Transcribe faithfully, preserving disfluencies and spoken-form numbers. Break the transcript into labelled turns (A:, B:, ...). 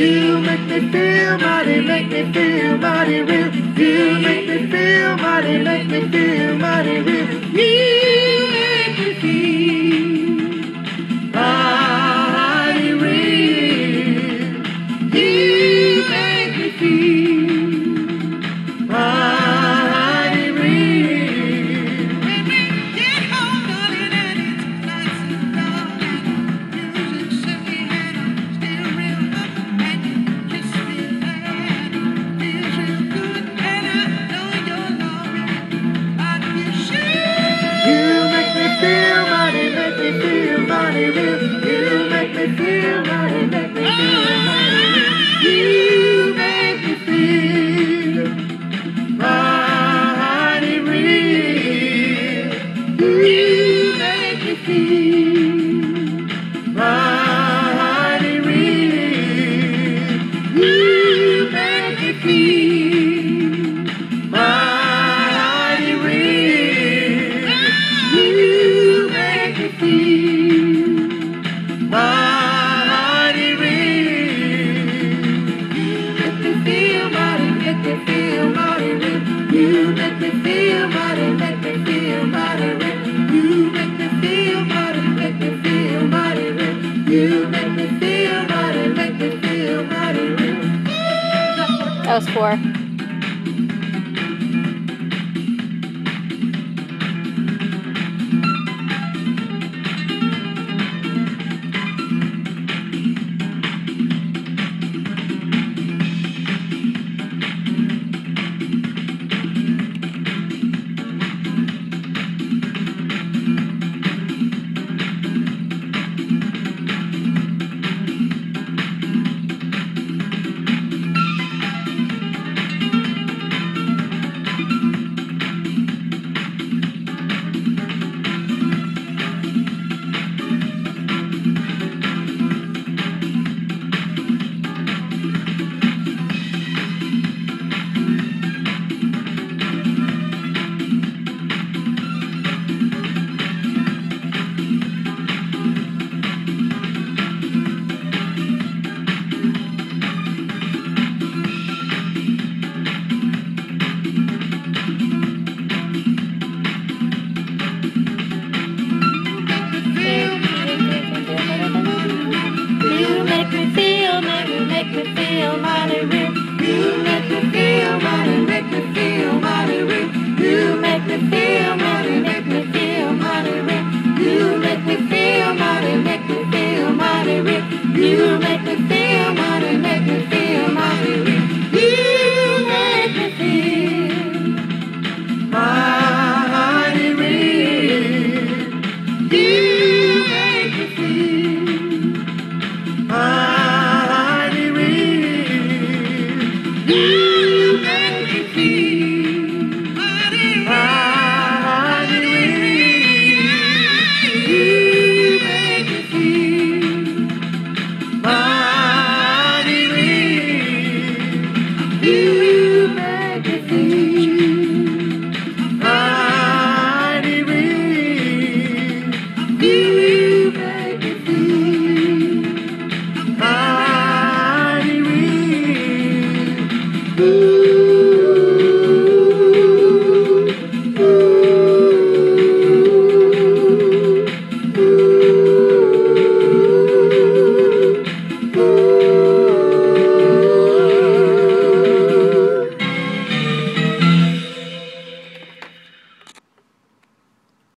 A: You make me feel mighty, make me feel mighty real. You make me feel mighty, make me feel mighty real. You make me feel mighty real. You make me feel mighty real.
B: When we get home, darling, and it's nice and dark, and the music set me and I'm still real up, and you kiss me and it feels real good, and I know you're loving like you should.
A: You make me feel mighty, make me feel mighty real. You make me feel mighty, make me feel mighty real. You make me feel mighty real. You make me feel mighty real. You make me feel mighty real. You make me feel mighty real. Make me feel mighty, make me feel mighty real. You make me feel mighty, make me feel mighty real. You make me feel mighty, make me feel mighty real. You make me feel mighty, make me feel mighty real.
C: That was four.